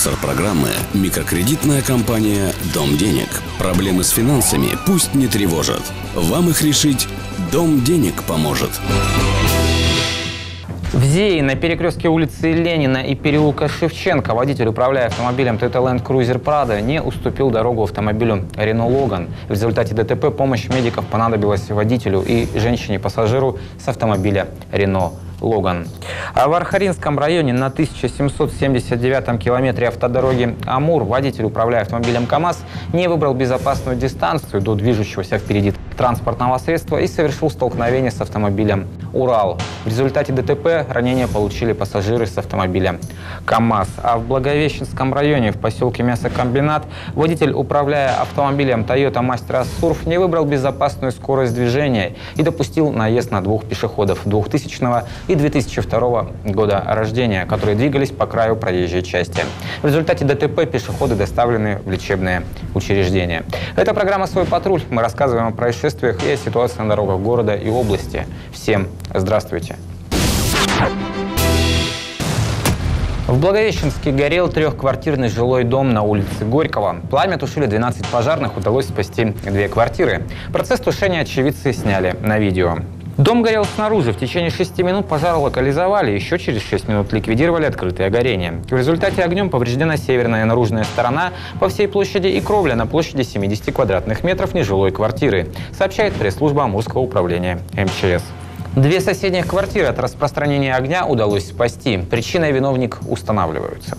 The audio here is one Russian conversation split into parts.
Спонсор программы – микрокредитная компания «Дом денег». Проблемы с финансами пусть не тревожат. Вам их решить «Дом денег» поможет. В ЗИИ на перекрестке улицы Ленина и переулка Шевченко водитель, управляя автомобилем Toyota Land Cruiser Prado, не уступил дорогу автомобилю Renault Logan. В результате ДТП помощь медиков понадобилась водителю и женщине-пассажиру с автомобиля Renault Logan. А в Архаринском районе на 1779-м километре автодороги Амур водитель, управляя автомобилем КАМАЗ, не выбрал безопасную дистанцию до движущегося впереди транспортного средства и совершил столкновение с автомобилем Урал. В результате ДТП ранения получили пассажиры с автомобиля КАМАЗ. А в Благовещенском районе в поселке Мясокомбинат водитель, управляя автомобилем Toyota Master Surf, не выбрал безопасную скорость движения и допустил наезд на двух пешеходов 2000 и 2002 года рождения, которые двигались по краю проезжей части. В результате ДТП пешеходы доставлены в лечебные учреждения. Это программа «Свой патруль». Мы рассказываем о происшествиях и о ситуации на дорогах города и области. Всем здравствуйте! В Благовещенске горел трехквартирный жилой дом на улице Горького. Пламя тушили 12 пожарных, удалось спасти 2 квартиры. Процесс тушения очевидцы сняли на видео. Дом горел снаружи. В течение 6 минут пожар локализовали, еще через 6 минут ликвидировали открытое горение. В результате огнем повреждена северная наружная сторона по всей площади и кровля на площади 70 квадратных метров нежилой квартиры, сообщает пресс-служба Амурского управления МЧС. 2 соседних квартиры от распространения огня удалось спасти. Причина и виновник устанавливаются.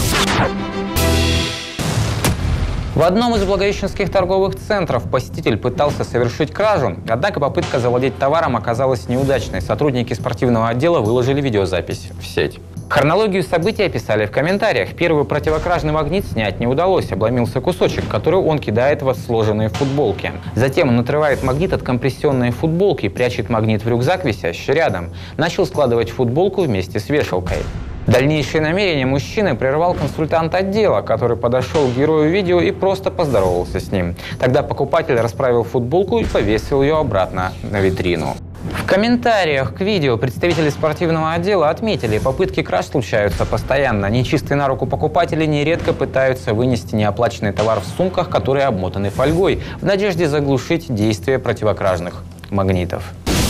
В одном из благовещенских торговых центров посетитель пытался совершить кражу, однако попытка завладеть товаром оказалась неудачной. Сотрудники спортивного отдела выложили видеозапись в сеть. Хронологию событий описали в комментариях. Первый противокражный магнит снять не удалось, обломился кусочек, который он кидает в сложенные футболки. Затем он отрывает магнит от компрессионной футболки, прячет магнит в рюкзак, висящий рядом. Начал складывать футболку вместе с вешалкой. Дальнейшие намерения мужчины прервал консультант отдела, который подошел к герою видео и просто поздоровался с ним. Тогда покупатель расправил футболку и повесил ее обратно на витрину. В комментариях к видео представители спортивного отдела отметили, попытки краж случаются постоянно. Нечистые на руку покупатели нередко пытаются вынести неоплаченный товар в сумках, которые обмотаны фольгой, в надежде заглушить действие противокражных магнитов.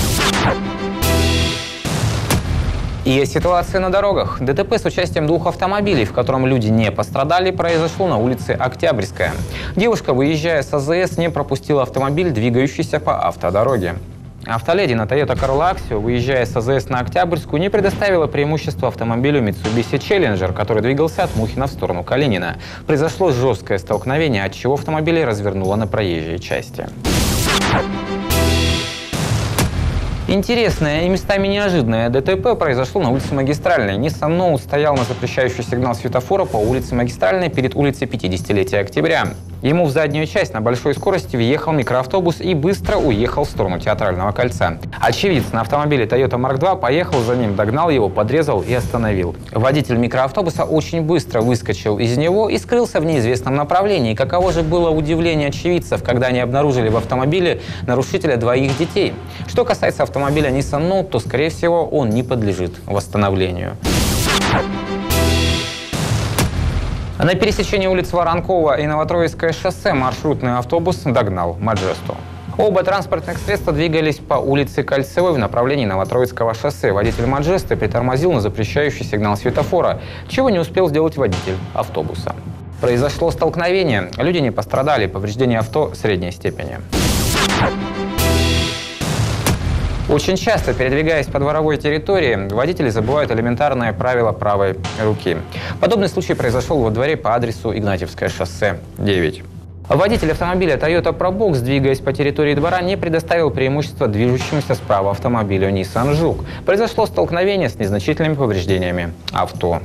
И ситуация на дорогах. ДТП с участием 2 автомобилей, в котором люди не пострадали, произошло на улице Октябрьская. Девушка, выезжая с АЗС, не пропустила автомобиль, двигающийся по автодороге. Автоледи на Toyota Corolla Axio, выезжая с АЗС на Октябрьскую, не предоставила преимущество автомобилю Mitsubishi Challenger, который двигался от Мухина в сторону Калинина. Произошло жесткое столкновение, от чего автомобиль развернуло на проезжей части. Интересное и местами неожиданное ДТП произошло на улице Магистральной. Nissan Note стоял на запрещающий сигнал светофора по улице Магистральной перед улицей 50-летия октября. Ему в заднюю часть на большой скорости въехал микроавтобус и быстро уехал в сторону Театрального кольца. Очевидец на автомобиле Toyota Mark II поехал за ним, догнал его, подрезал и остановил. Водитель микроавтобуса очень быстро выскочил из него и скрылся в неизвестном направлении. Каково же было удивление очевидцев, когда они обнаружили в автомобиле нарушителя 2 детей. Что касается автомобиля Nissan Note, то, скорее всего, он не подлежит восстановлению. На пересечении улиц Воронкова и Новотроицкое шоссе маршрутный автобус догнал Маджесту. Оба транспортных средства двигались по улице Кольцевой в направлении Новотроицкого шоссе. Водитель Маджесты притормозил на запрещающий сигнал светофора, чего не успел сделать водитель автобуса. Произошло столкновение. Люди не пострадали, повреждения авто средней степени. Очень часто, передвигаясь по дворовой территории, водители забывают элементарное правило правой руки. Подобный случай произошел во дворе по адресу Игнатьевское шоссе, 9. Водитель автомобиля Toyota Probox, двигаясь по территории двора, не предоставил преимущество движущемуся справа автомобилю Nissan Juke. Произошло столкновение с незначительными повреждениями авто.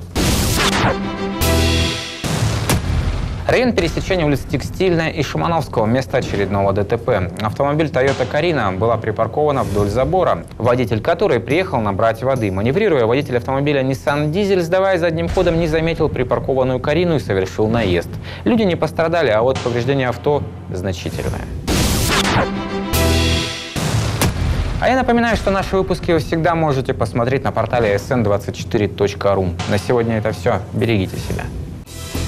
Район пересечения улиц Текстильная и Шимановского, место очередного ДТП. Автомобиль Toyota Carina была припаркована вдоль забора, водитель которой приехал набрать воды. Маневрируя, водитель автомобиля Nissan Diesel, сдавая задним ходом, не заметил припаркованную Карину и совершил наезд. Люди не пострадали, а вот повреждение авто значительное. А я напоминаю, что наши выпуски вы всегда можете посмотреть на портале sn24.ru. На сегодня это все. Берегите себя.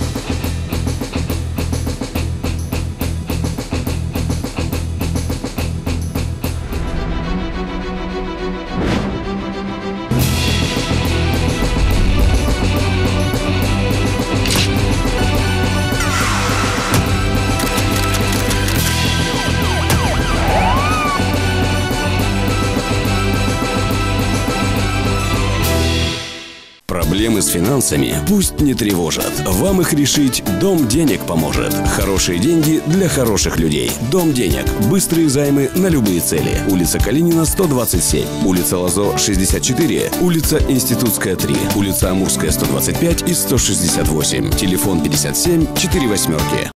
Проблемы с финансами пусть не тревожат. Вам их решить Дом денег поможет. Хорошие деньги для хороших людей. Дом денег. Быстрые займы на любые цели. Улица Калинина, 127. Улица Лазо, 64. Улица Институтская, 3. Улица Амурская, 125 и 168. Телефон 57 48.